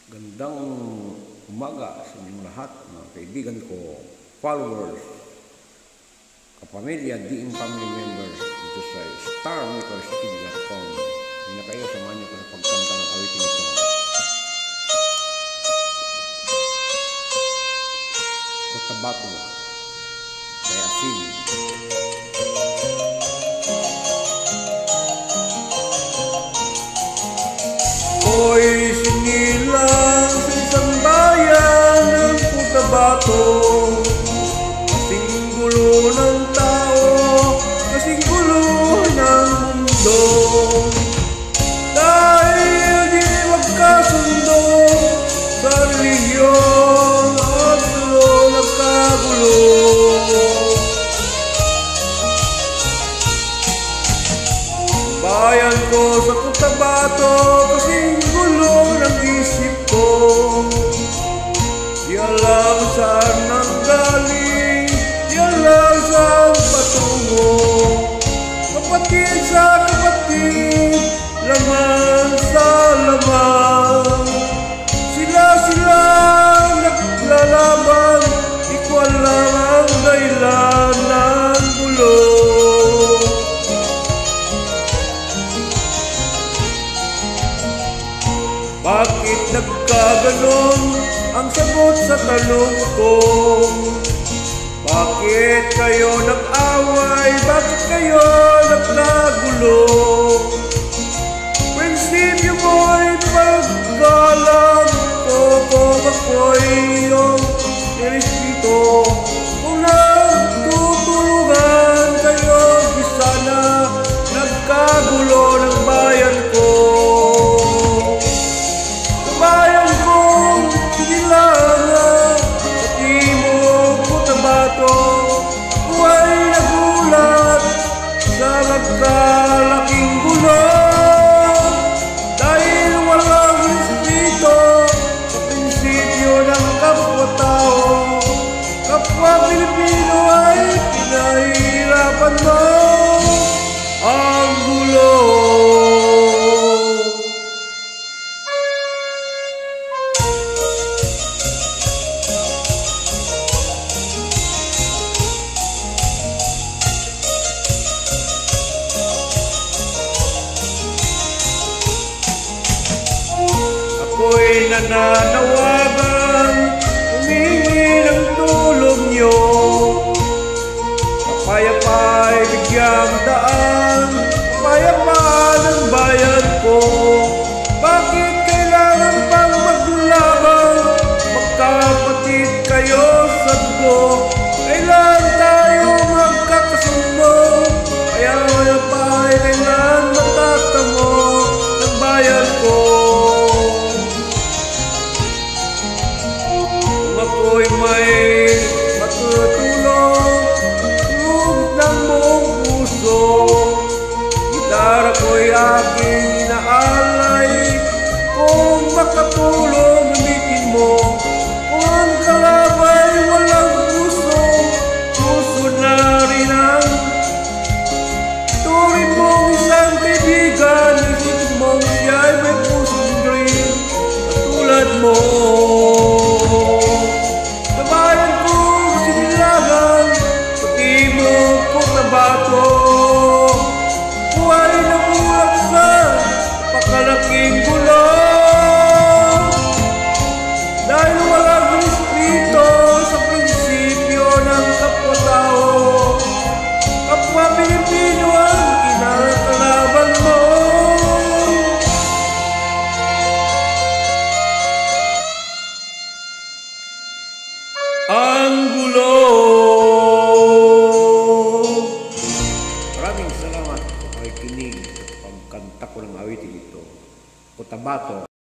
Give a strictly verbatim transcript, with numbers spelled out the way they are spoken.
Gandang umaga sa inyong lahat, mga kaibigan ko, followers, kapamilya, D M family members dito sa StarMaker dot com. Hindi na kayo, samahan niyo ko sa pagkanta ng awitin ito. Cotabato, kay Asin. Ko'y sinilang sa isang bayan ng Cotabato, kasing gulo ng tao, kasing gulo ng mundo. Dahil di magkasundo sa reliyon at gulo nagkagulo. Bayan ko sa Cotabato, kasing gulo ng isip ko. Di alam saan nanggaling, di alam saan patungo. Kapatid sa kapatid, laman sa laman, sila-sila naglalaban, di ko alam ang dahilan ng gulo. Bakit nagkaganon ang sagot sa tanong ko? Bakit kayo nag-away? Bakit kayo nagkagulo? Prinsipyo mo'y paggalang ko, kung ako'y iyong nirespeto. Kung nagtutulungan kayo, di sana nagkagulo ng bayan ko. Bayan kong sinilangan sa timog Cotabato, buhay nagulat sa nagkalaking gulo. Dahil walang respeto sa prinsipyo ng kapwa-tao, kapwa Pilipino ay pinahihirapan mo ang gulo. Ako'y nananawagan, humingi ng tulong niyo. Kapayapa'y bigyang daan, kapayapaan ang bayan ko. Bakit kailangan pang maglaban? Magkapatid kayo sa dugo, kailan tayo magkakasundo? Kaya wala pa'y kailan matatamo ng bayan ko. Ako'y may matutulong, tulog ng buong puso. Gitara ko'y aking inaalay, kung makatulong gamitin mo. Kung ang kalabay walang puso, puso na rin ang turing mong isang kaibigan. Isipin mong siya'y may pusong green, katulad mo. Cotabato, buhay na bulag sa napakalaking gulo. Dahil walang respeto sa prinsipyo ng kapwa-tao, kapwa Pilipino ang kinakalaban mo. Ang gulo. Maraming salamat sa pakikinig sa pagkanta ko ng awitin ito. Cotabato.